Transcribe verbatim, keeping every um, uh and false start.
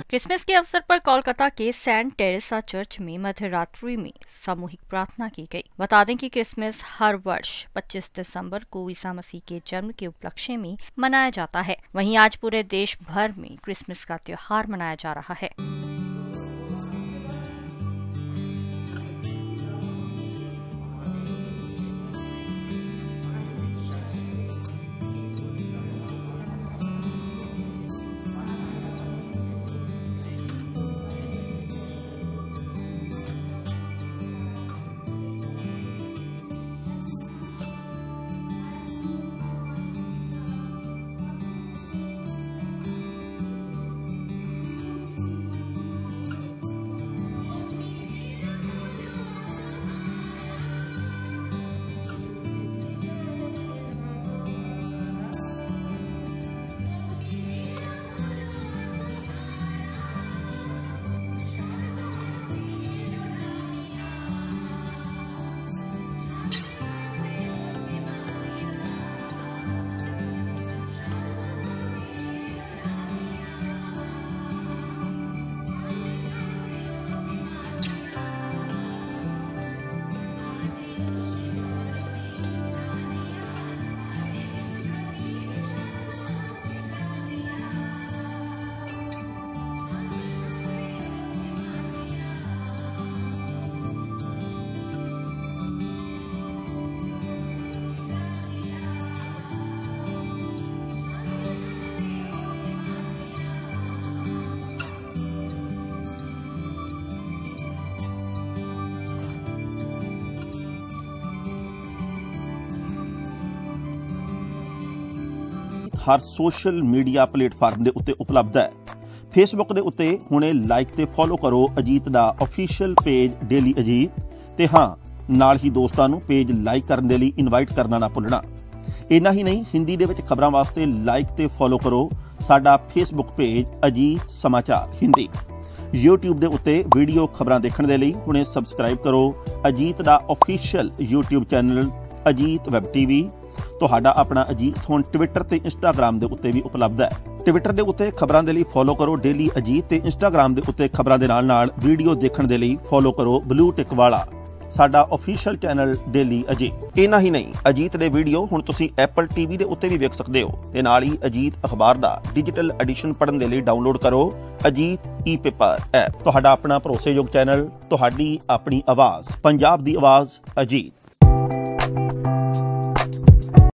Christmas के अवसर पर कोलकाता के सेंट टेरेसा चर्च में मध्यरात्रि में सामूहिक प्रार्थना की गई। बता दें कि क्रिसमस हर वर्ष पच्चीस दिसंबर को ईसा मसीह के जन्म के उपलक्ष्य में मनाया जाता है। वहीं आज पूरे देश भर में क्रिसमस का त्योहार मनाया जा रहा है। हर सोशल मीडिया प्लेटफार्म के उत्ते उपलब्ध है। फेसबुक के उत्ते हुणे लाइक ते फॉलो करो अजीत दा ऑफिशियल पेज डेली अजीत ते हाँ नाल ही दोस्तां नूं पेज लाइक करने दे लई इनवाइट करना ना भुलना। इन्ना ही नहीं, हिंदी दे विच खबरां वास्ते लाइक ते फॉलो करो साडा फेसबुक पेज अजीत समाचार हिंदी। यूट्यूब दे उत्ते वीडियो खबरां देखण दे लई हुणे सबसक्राइब करो अजीत दा official YouTube channel Ajit web TV. तुहाडा अपना अजीत हुण ट्विटर ते इंस्टाग्राम दे उत्ते भी उपलब्ध है। ट्विटर दे उत्ते खबरां दे लई फॉलो करो डेली अजीत ते इंस्टाग्राम दे उत्ते खबरां दे नाल नाल वीडियो देखण दे लई फॉलो करो ब्लू टिक वाला साडा ऑफिशियल चैनल डेली अजीत। इन्ना ही नहीं, अजीत दे वीडियो हुण तुसीं एप्पल टीवी दे उत्ते भी वेख सकदे हो ते नाल ही अजीत अखबार दा डिजिटल एडिशन पढ़न दे लई डाउनलोड करो अजीत ई पेपर ऐप। तुहाडा अपना भरोसेयोग चैनल, तुहाडी अपनी आवाज़, पंजाब दी आवाज़ अजीत।